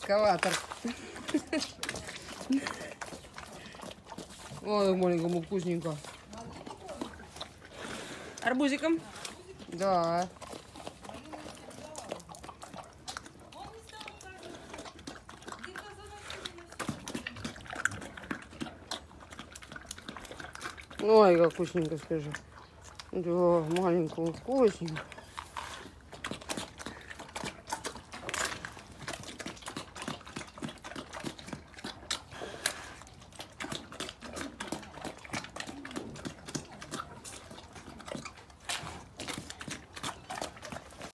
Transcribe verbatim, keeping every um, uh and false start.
экскаватор. Ой, маленькому вкусненько. Арбузиком? Да. Ой, как вкусненько, скажи. Да, маленькому вкусненько.